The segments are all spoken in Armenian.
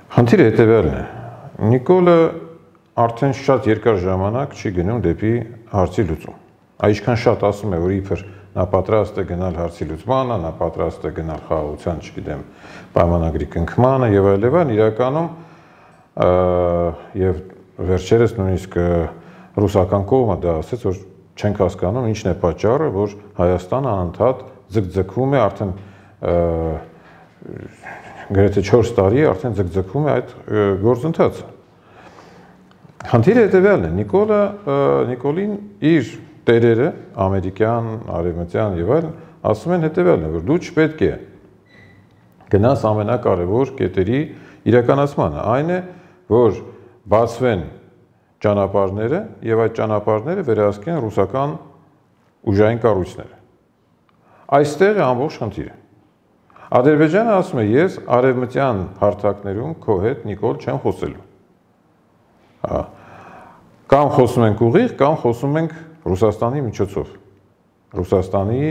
Խնդիրը հետևյալն է։ Նիկոլը արդեն շատ երկար ժամանակ չի գնում դեպի հարցի լուծում։ Այսքան շատ ասում է, որ իբր նա պատրաստ է գնալ հարցի լուծմանը, նա պատրաստ է գնալ խաղաղության, չգիտեմ, պայմանագրի կնքմանը եւ այլն, իրականում եւ վերջերս նույնիսկ ռուսական կողմը դա ասաց, որ չենք հասկանում ինչն է պատճառը, որ Հայաստանը անընդհատ ձգձգվում է արդեն գրեթե 4 տարի արդեն ձգձգվում է այդ գործընթացը։ Խնդիրը հետևյալն է, Նիկոլին իր տերերը, ամերիկյան, արևմտյան եւ այլն, ասում են հետևյալն է, որ դու չպետք է գնաս ամենակարևոր կետերի իրականացմանը, այն է, որ բացվեն ճանապարհները եւ այդ ճանապարհները վերահսկեն ռուսական ուժային կառույցները։ Այստեղ է ամբողջ խնդիրը։ Ադրբեջանը ասում է, ես արևմտյան հարթակներում քո հետ Նիկոլ չեմ խոսելու։ Կամ խոսում ենք ուղիղ, կամ խոսում ենք Ռուսաստանի միջոցով։ Ռուսաստանի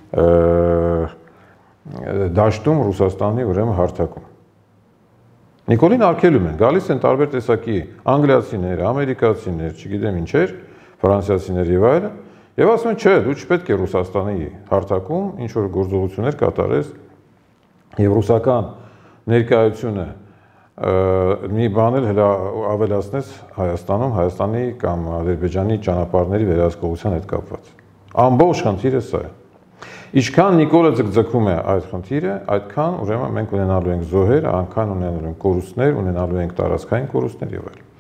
դաշտում, Ռուսաստանի ուրեմն հարթակում։ Նիկոլին արգելում են, գալիս են տարբեր տեսակի անգլիացիներ, ամերիկացիներ, չգիտեմ ինչեր, ֆրանսիացիներ եւ այլն, եւ ասում են, չէ, դու չպետք է Ռուսաստանի հարթակում ինչ որ գործողություններ կատարես եւ ռուսական ներկայությունը մի բան էլ ավելացնես Հայաստանում, Հայաստանի կամ Ադրբեջանի ճանապարհների վերահսկողության հետ կապված։ Ամբողջ խնդիրը սա է։ Ինչքան Նիկոլը ձգձգում է այդ խնդիրը, այդքան ուրեմն մենք ունենալու ենք զոհեր, այնքան ունենալու ենք կորուստներ, ունենալու ենք տարածքային կորուստներ եւ այլն։